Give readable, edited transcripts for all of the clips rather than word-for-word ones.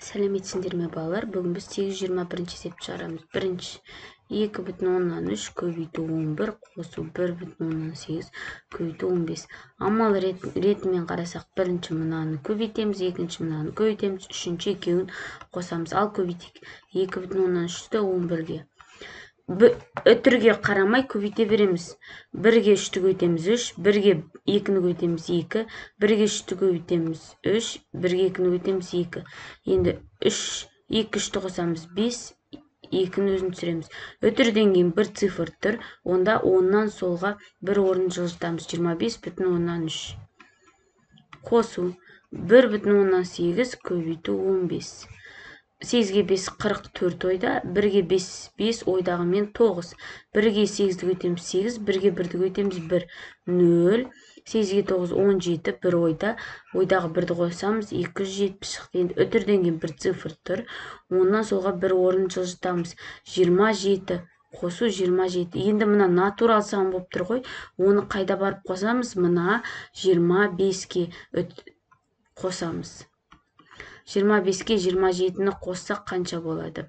Сәлеметсіңдер ме балалар? Бүгін біз 821 есепті шығарамыз. Бірінші 2,3 көбейту 11 қосу 1,8 көбейту 15. Амал ретімен қарасақ, бірінші мынаны көбейтеміз, екінші мынаны көбейтеміз, үшінші екеуін қосамыз. Ал көбейтейік 2,3-ті 11-ге. Үтірге қарамай көбейте береміз. 1-ге 3-ті көбейтеміз 3, 1-ге 2-ні көбейтеміз 2, 1-ге 3-ті көбейтеміз 3, 1-ге 2-ні көбейтеміз 2. Енді 2-3-ті қосамыз 5, 2-ні өзін түсіреміз. Үтірден кейін бір цифр тұр, онда 10-нан солға бір орын жылжытамыз. 25,3. Қосу 1,8 көбейту 15. 8-ге 5 44 ойда, 1-ге 5 ойдағымен 9. 1-ге 8-ді көйтеміз 8, 1-ге 1-ді көйтеміз 1, 0. 8-ге 9 17, 1 ойда, ойдағы 1-ді қойсамыз 270 шықты. Енді үтірден кейін бір цифр тұр, ондан солға бір орын жылжытамыз. 27, қосу 27. Енді мына натурал сан болып тұр ғой, оны қайда барып қосамыз? Мына 25-ке қосамыз. 25-ке 27-ні қоссақ қанша болады?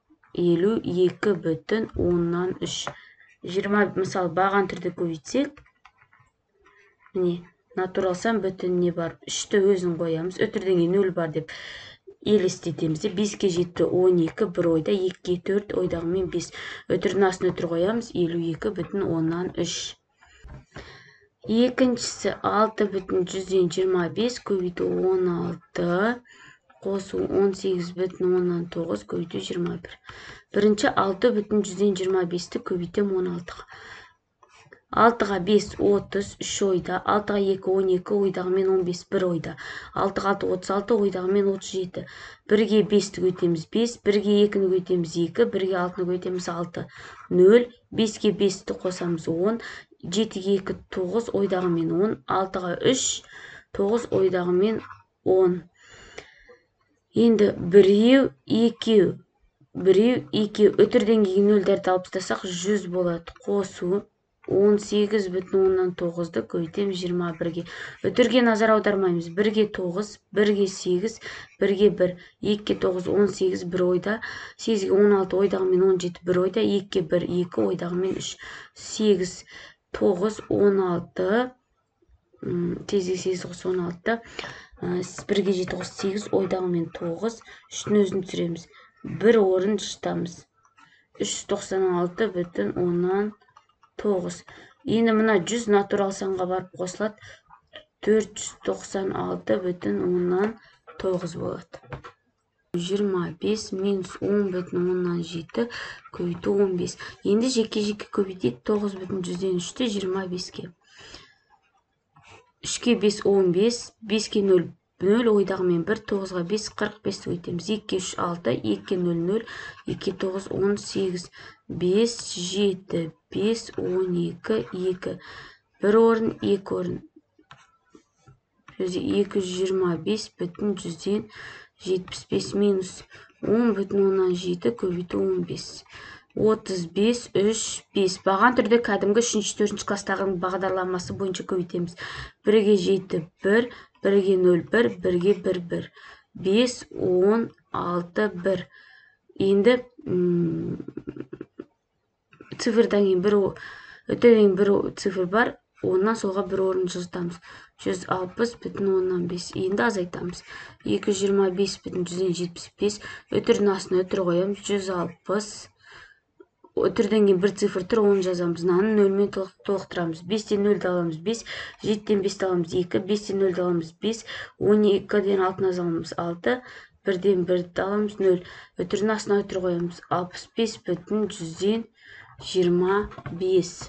52,3. Мысалы, баған түрде көбейтсек, міне, натурал сан бүтініне барып, 3-ті өзін қоямыз, үтірден кейін 0 бар деп елестетеміз. 5-ке 7 12, 1 ойда, 2-ге 4 ойдағымен 5. Үтірдің астына үтір қоямыз, 52,3. Екіншісі 6,125 көбейту 16 қосу 18,9 көбейту 21. Бірінші 6,125-ті көбейтем 16-ға. 6-ға 5 30, 3 ойда, 6-ға 2 12, ойдағымен 15, 1 ойда. 6-ға 6 36, ойдағымен 37. 1-ге 5-ті көйтеміз 5, 1-ге 2-ні көйтеміз 2, 1-ге 6-ны көйтеміз 6, 0. 5-ге 5-ті қосамыз 10, 7-ге 2 9, ойдағымен 10, 6-ға 3 9, ойдағымен 10. Енді біреу, екеу, үтірден кейін 0-дерді алып тастасақ 100 болады. Қосу 18,9-ді көбейтеміз 21-ге. Үтірге назар аудармаймыз. 1-ге 9, 1-ге 8, 1-ге 1, 2-ге 9, 18, 1 ойда, 8-ге 16, ойдағымен 17, 1 ойда, 2-ге 1, 2, ойдағымен 3, 8, 9, 16, 8-ге 8 қос 16, 1-ге 7 қос 8, ойдағымен 9, 3-ні өзін түсіреміз. 1 орын жылжытамыз. 396,9. Енді мына 100 натурал санға барып қосылады. 496,9 болады. 25 минус 10,7 көбейту 15. Енді жеке-жеке көбейтейік. 9,103-ті 25-ке. 3-ке 5 15, 5-ке 0 0, ойдағымен 1, 9-ға 5 45-ті өйтеміз. 2-ке 3 6, 2-ке 0 0, 2-ке 9 18, 5 7, 5 12, 2. 1 орын, 2 орын. 225,175 минус 10,7 көбейту 15. 35, 3, 5. Баған түрде кәдімгі 3-4 кластағы бағдарламасы бойынша көбейтеміз. 1-ге 7, 1, 1-ге 0, 1, 1-ге 1, 1. 5, 10, 6, 1. Енді цифрдан кейін өтеден бір цифр бар, оннан солға бір орын жылжытамыз. 160,5. Енді азайтамыз. 225,175. Өтірдің астына өтір қоямыз. 160. Өтірден кейін бір цифр тұр, оны жазамыз. Наны 0-мен толықтырамыз. 5-тен 0-ді аламыз 5, 7-тен 5-ді аламыз 2, 5-тен 0-ді аламыз 5, 12-ден 6-ны аламыз 6, 1-ден 1-ді аламыз 0. Өтірдің астына өтір қоямыз. 65,125.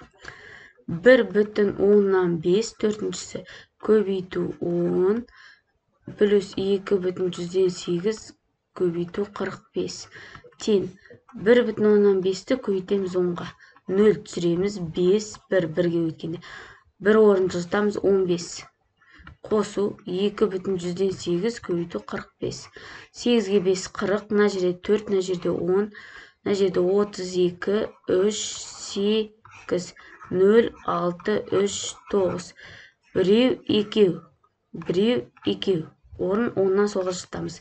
1,10-5, төртіншісі көбейту 10, плюс 2,108 көбейту 45. Тен 1,10-5-ті көбейтеміз 10-ға. 0 түсіреміз, 5, 1, 1-ге өткенде. 1 орын жылжытамыз 15. Қосу 2,108 көбейту 45. 8-ге 5 40, мына жерде 4, мына жерде 10, мына жерде 32, 3, 8, 0, 6, 3, 9. Біреу, екеу. орын 10-нан солға жылжытамыз.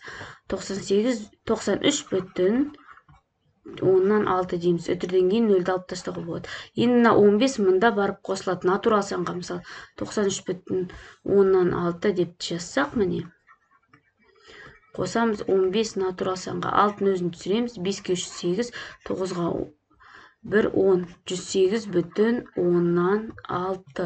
93 бүтін 10-нан 6 дейміз. Өтірден кейін 0-ді алып тастауға болады. Енді мына 15 мында барып қосылады. Натурал санға мысалы 93 бүтін 10-нан 6 деп жазсақ, міне. Қосамыз 15 натурал санға. 6-ның өзін түсіреміз. 5-ке 3 8, 9-ға 1 10, 108 бүтін 10-нан 6.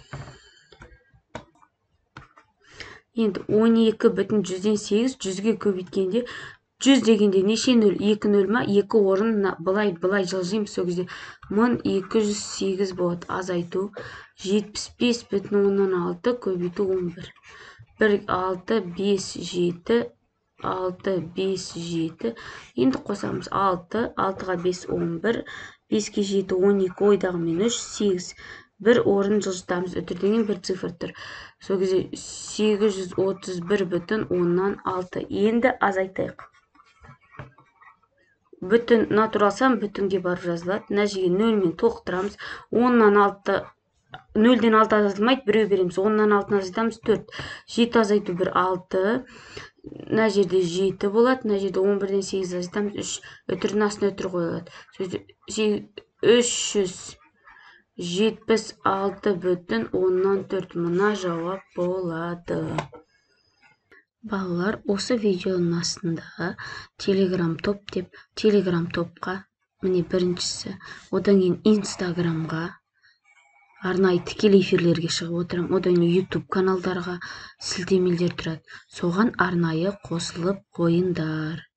Енді 12 бүтін 100-ден 8, 100-ге көбейткенде 100 дегенде неше 0? 2 0 ма? 2 орын былай жылжимыз. Сол кезде 1208 болады. Азайту 75 бүтін 10-нан 6 көбейту 11. 1 6 5 7 6 5 7. Енді қосамыз 6, 6-ға 5 11, 5-ке 7 12, ойдағы мен 3 8. Bir орын жылжытамыз. Өтірден бір цифр тұр. Сол кезде 831 бүтін 10-нан 6. Енді азайтайық. Бүтін натурал сан бүтінге барып жазылады. Мына жерге 0-мен толықтырамыз. 10-нан 6, 0-ден 6 азайтылмайды, біреу береміз. 10-нан 6-ны азайтамыз 4. 7 азайту 1 6. Мына жерде 7 болады. Мына жерде 11-ден 8 азайтамыз 3. Өтірдің астына өтір қойылады. 376 бүтін 10-нан 4. Мына жауап болады. Балалар, осы видеоның астында Telegram топ деп, Telegram топқа, міне біріншісі, одан кейін Instagramға, арнайы тікелей эфирлерге шығып отырам, одан кейін YouTube каналдарға сілтемелер тұрады. Соған арнайы қосылып қойыңдар.